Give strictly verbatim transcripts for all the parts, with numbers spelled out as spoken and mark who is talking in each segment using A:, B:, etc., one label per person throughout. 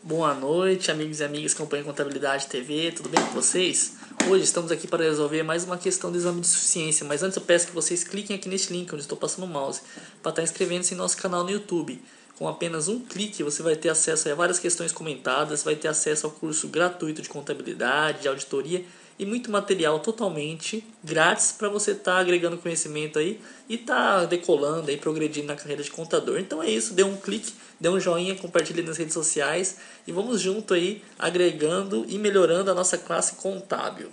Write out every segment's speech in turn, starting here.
A: Boa noite, amigos e amigas que acompanham Contabilidade T V, tudo bem com vocês? Hoje estamos aqui para resolver mais uma questão do exame de suficiência, mas antes eu peço que vocês cliquem aqui neste link onde estou passando o mouse para estar inscrevendo-se em nosso canal no YouTube. Com apenas um clique você vai ter acesso a várias questões comentadas, vai ter acesso ao curso gratuito de contabilidade, de auditoria e muito material totalmente grátis para você estar tá agregando conhecimento aí e tá decolando aí, progredindo na carreira de contador. Então é isso, dê um clique, dê um joinha, compartilhe nas redes sociais e vamos junto aí agregando e melhorando a nossa classe contábil.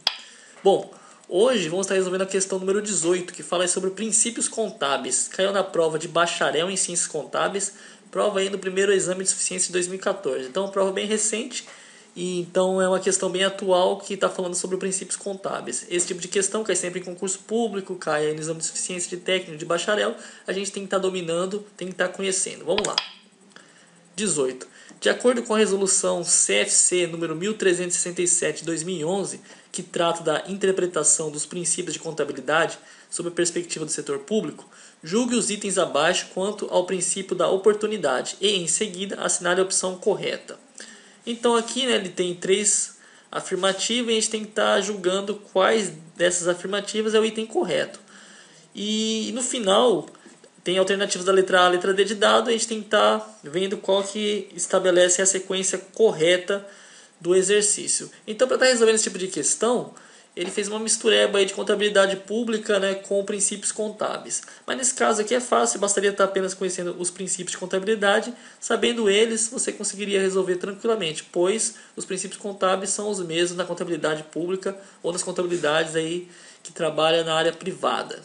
A: Bom, hoje vamos estar resolvendo a questão número dezoito, que fala sobre princípios contábeis. Caiu na prova de bacharel em ciências contábeis, prova aí no primeiro exame de suficiência de dois mil e quatorze. Então é uma prova bem recente. E então é uma questão bem atual que está falando sobre princípios contábeis. Esse tipo de questão cai sempre em concurso público, cai aí no exame de suficiência de técnico, de bacharel. A gente tem que estar dominando, tem que estar conhecendo. Vamos lá. dezoito. De acordo com a resolução C F C número mil trezentos e sessenta e sete de dois mil e onze, que trata da interpretação dos princípios de contabilidade sob a perspectiva do setor público, julgue os itens abaixo quanto ao princípio da oportunidade e, em seguida, assinale a opção correta. Então aqui, né, ele tem três afirmativas e a gente tem que estar julgando quais dessas afirmativas é o item correto. E no final tem alternativas da letra A à letra D de dado, a gente tem que estar vendo qual que estabelece a sequência correta do exercício. Então, para estar resolvendo esse tipo de questão, ele fez uma mistureba aí de contabilidade pública, né, com princípios contábeis. Mas nesse caso aqui é fácil, bastaria estar apenas conhecendo os princípios de contabilidade. Sabendo eles, você conseguiria resolver tranquilamente, pois os princípios contábeis são os mesmos na contabilidade pública ou nas contabilidades aí que trabalham na área privada.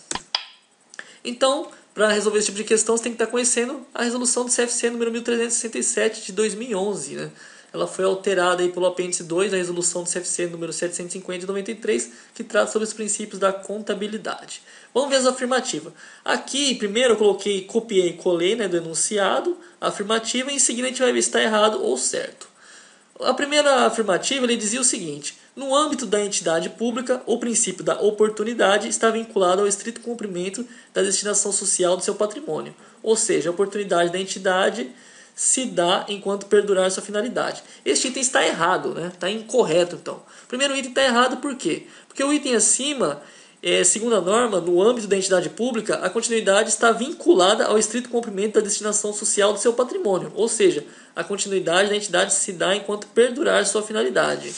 A: Então, para resolver esse tipo de questão, você tem que estar conhecendo a resolução do C F C número mil trezentos e sessenta e sete de dois mil e onze, né? Ela foi alterada aí pelo apêndice dois da resolução do C F C número setecentos e cinquenta de noventa e três, que trata sobre os princípios da contabilidade. Vamos ver as afirmativas. Aqui, primeiro eu coloquei, copiei e colei, né, do enunciado, a afirmativa, e em seguida a gente vai ver se está errado ou certo. A primeira afirmativa, ele dizia o seguinte: no âmbito da entidade pública, o princípio da oportunidade está vinculado ao estrito cumprimento da destinação social do seu patrimônio. Ou seja, a oportunidade da entidade se dá enquanto perdurar sua finalidade. Este item está errado, né? Está incorreto, então. O primeiro item está errado por quê? Porque o item acima, é, segundo a norma, no âmbito da entidade pública, a continuidade está vinculada ao estrito cumprimento da destinação social do seu patrimônio. Ou seja, a continuidade da entidade se dá enquanto perdurar sua finalidade.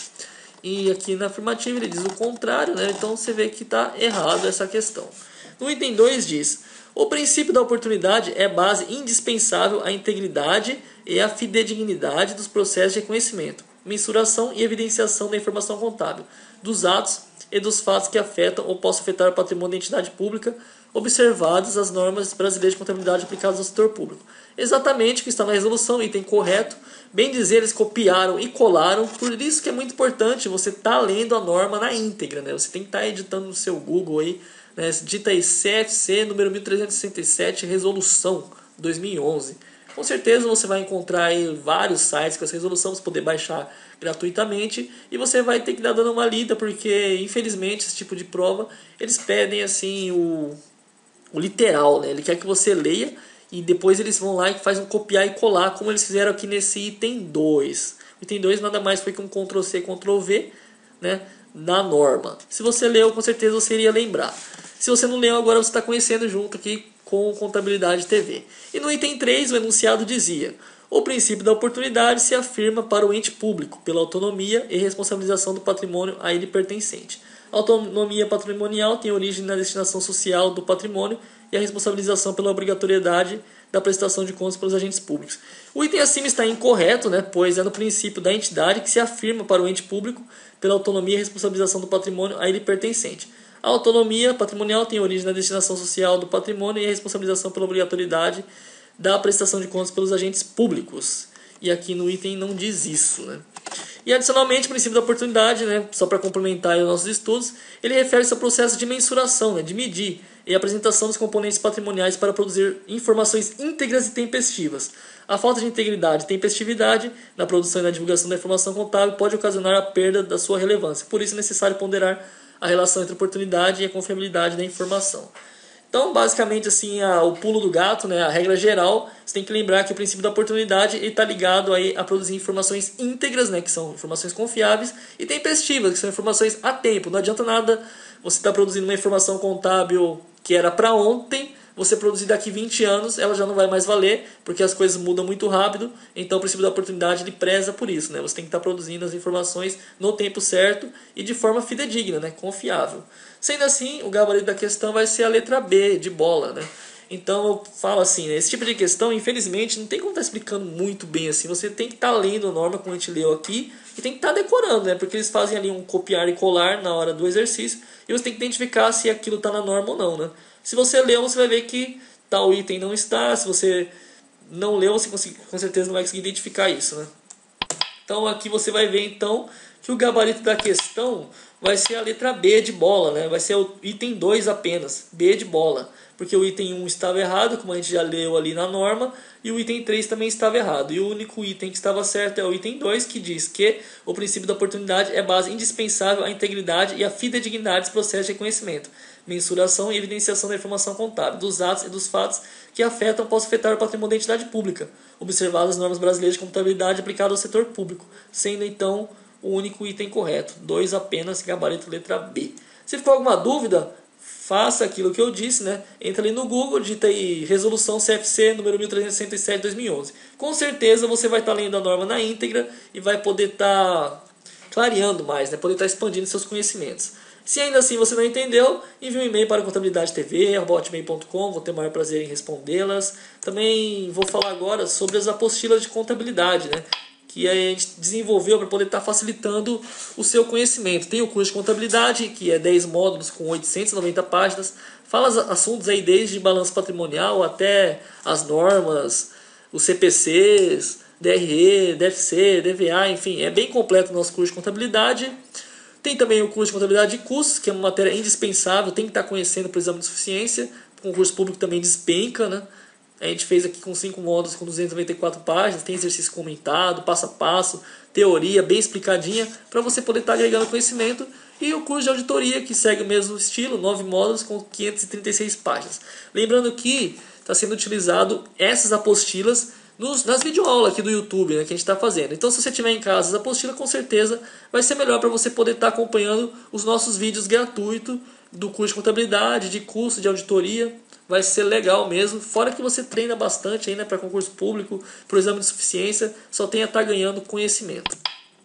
A: E aqui na afirmativa ele diz o contrário, né? Então você vê que está errado essa questão. No item dois diz: o princípio da oportunidade é base indispensável à integridade e à fidedignidade dos processos de reconhecimento, mensuração e evidenciação da informação contábil, dos atos e dos fatos que afetam ou possam afetar o patrimônio da entidade pública, observadas as normas brasileiras de contabilidade aplicadas ao setor público. Exatamente o que está na resolução, item correto. Bem dizer, eles copiaram e colaram, por isso que é muito importante você estar tá lendo a norma na íntegra, né? Você tem que estar tá editando no seu Google aí, né? Dita aí C F C número mil trezentos e sessenta e sete, resolução dois mil e onze. Com certeza você vai encontrar aí vários sites com essa resolução, você poder baixar gratuitamente, e você vai ter que dar dando uma lida, porque infelizmente esse tipo de prova eles pedem assim o, o literal, né? Ele quer que você leia e depois eles vão lá e fazem um copiar e colar, como eles fizeram aqui nesse item dois. O item dois nada mais foi que um control C, control V, né, na norma. Se você leu, com certeza você iria lembrar. Se você não leu, agora você está conhecendo junto aqui com Contabilidade T V. E no item três, o enunciado dizia: o princípio da oportunidade se afirma para o ente público pela autonomia e responsabilização do patrimônio a ele pertencente. A autonomia patrimonial tem origem na destinação social do patrimônio e a responsabilização pela obrigatoriedade da prestação de contas pelos agentes públicos. O item acima está incorreto, né, pois é no princípio da entidade que se afirma para o ente público pela autonomia e responsabilização do patrimônio a ele pertencente. A autonomia patrimonial tem origem na destinação social do patrimônio e a responsabilização pela obrigatoriedade da prestação de contas pelos agentes públicos. E aqui no item não diz isso, né? E adicionalmente, o princípio da oportunidade, né, só para complementar os nossos estudos, ele refere-se ao processo de mensuração, né, de medir, e apresentação dos componentes patrimoniais para produzir informações íntegras e tempestivas. A falta de integridade e tempestividade na produção e na divulgação da informação contábil pode ocasionar a perda da sua relevância. Por isso é necessário ponderar a relação entre a oportunidade e a confiabilidade da informação. Então, basicamente, assim, a, o pulo do gato, né, a regra geral, você tem que lembrar que o princípio da oportunidade está ligado aí a produzir informações íntegras, né, que são informações confiáveis, e tempestivas, que são informações a tempo. Não adianta nada você estar tá produzindo uma informação contábil que era para ontem, você produzir daqui vinte anos, ela já não vai mais valer, porque as coisas mudam muito rápido. Então o princípio da oportunidade ele preza por isso, né? Você tem que estar produzindo as informações no tempo certo e de forma fidedigna, né? Confiável. Sendo assim, o gabarito da questão vai ser a letra B, de bola, né? Então eu falo assim, né? Esse tipo de questão, infelizmente, não tem como estar explicando muito bem assim. Você tem que estar lendo a norma como a gente leu aqui e tem que estar decorando, né? Porque eles fazem ali um copiar e colar na hora do exercício e você tem que identificar se aquilo está na norma ou não, né? Se você leu, você vai ver que tal item não está. Se você não leu, você com certeza não vai conseguir identificar isso, né? Então aqui você vai ver então que o gabarito da questão vai ser a letra B de bola, né? Vai ser o item dois apenas, B de bola. Porque o item um estava errado, como a gente já leu ali na norma, e o item três também estava errado. E o único item que estava certo é o item dois, que diz que o princípio da oportunidade é base indispensável à integridade e à fidedignidade dos processos de reconhecimento, mensuração e evidenciação da informação contábil, dos atos e dos fatos que afetam ou possam afetar o patrimônio da entidade pública, observadas as normas brasileiras de contabilidade aplicadas ao setor público, sendo então o único item correto, dois apenas, gabarito letra B. Se ficou alguma dúvida, faça aquilo que eu disse, né? Entra ali no Google, digita aí resolução C F C número mil trezentos e sessenta e sete de dois mil e onze. Com certeza você vai estar lendo a norma na íntegra e vai poder estar clareando mais, né? Poder estar expandindo seus conhecimentos. Se ainda assim você não entendeu, envie um e-mail para contabilidade t v arroba hotmail ponto com, vou ter o maior prazer em respondê-las. Também vou falar agora sobre as apostilas de contabilidade, né? Que a gente desenvolveu para poder estar facilitando o seu conhecimento. Tem o curso de contabilidade, que é dez módulos com oitocentas e noventa páginas. Fala assuntos aí desde balanço patrimonial até as normas, os C P Cs, D R E, D F C, D V A, enfim, é bem completo o nosso curso de contabilidade. Tem também o curso de contabilidade de custos, que é uma matéria indispensável, tem que estar conhecendo para o exame de suficiência. O concurso público também despenca, né? A gente fez aqui com cinco módulos com duzentas e noventa e quatro páginas, tem exercício comentado, passo a passo, teoria bem explicadinha, para você poder estar agregando conhecimento. E o curso de auditoria, que segue o mesmo estilo, nove módulos com quinhentas e trinta e seis páginas. Lembrando que está sendo utilizado essas apostilas nos, nas videoaulas aqui do YouTube, né, que a gente está fazendo. Então, se você tiver em casa as apostilas, com certeza vai ser melhor para você poder estar acompanhando os nossos vídeos gratuitos do curso de contabilidade, de curso de auditoria. Vai ser legal mesmo, fora que você treina bastante aí, né, para concurso público, para o exame de suficiência, só tem a estar ganhando conhecimento.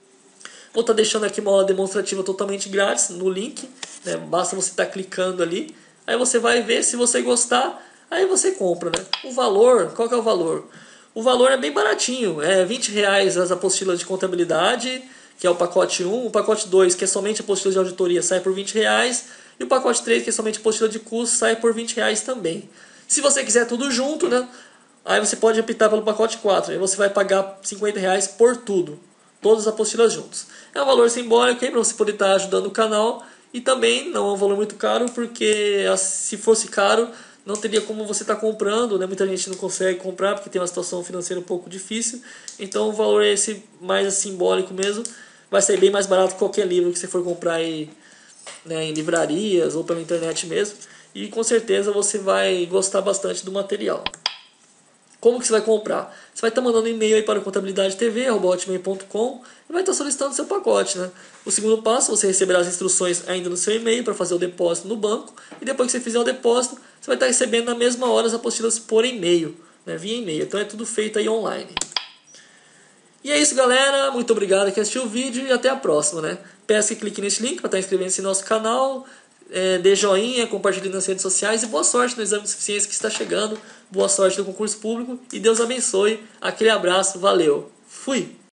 A: Vou estar deixando aqui uma aula demonstrativa totalmente grátis no link, né, basta você estar clicando ali, aí você vai ver, se você gostar, aí você compra, né. O valor, qual que é o valor? O valor é bem baratinho, é vinte reais as apostilas de contabilidade, que é o pacote um, o pacote dois, que é somente apostila de auditoria, sai por vinte reais, e o pacote três, que é somente apostila de curso, sai por vinte reais também. Se você quiser tudo junto, né, aí você pode optar pelo pacote quatro. Aí você vai pagar cinquenta reais por tudo. Todas as apostilas juntas. É um valor simbólico aí para você poder estar ajudando o canal. E também não é um valor muito caro, porque se fosse caro, não teria como você estar comprando, né? Muita gente não consegue comprar porque tem uma situação financeira um pouco difícil. Então o valor é esse mais simbólico mesmo. Vai sair bem mais barato que qualquer livro que você for comprar aí, né, em livrarias ou pela internet mesmo, e com certeza você vai gostar bastante do material. Como que você vai comprar? Você vai estar mandando um e-mail aí para contabilidade t v arroba hotmail ponto com e vai estar solicitando seu pacote, né? O segundo passo, você receberá as instruções ainda no seu e-mail para fazer o depósito no banco, e depois que você fizer o depósito, você vai estar recebendo na mesma hora as apostilas por e-mail, né, via e-mail. Então é tudo feito aí online. E é isso, galera. Muito obrigado que assistiu o vídeo e até a próxima, né? Peço que clique nesse link para estar inscrevendo-se no nosso canal, é, dê joinha, compartilhe nas redes sociais e boa sorte no exame de suficiência que está chegando. Boa sorte no concurso público e Deus abençoe. Aquele abraço, valeu. Fui!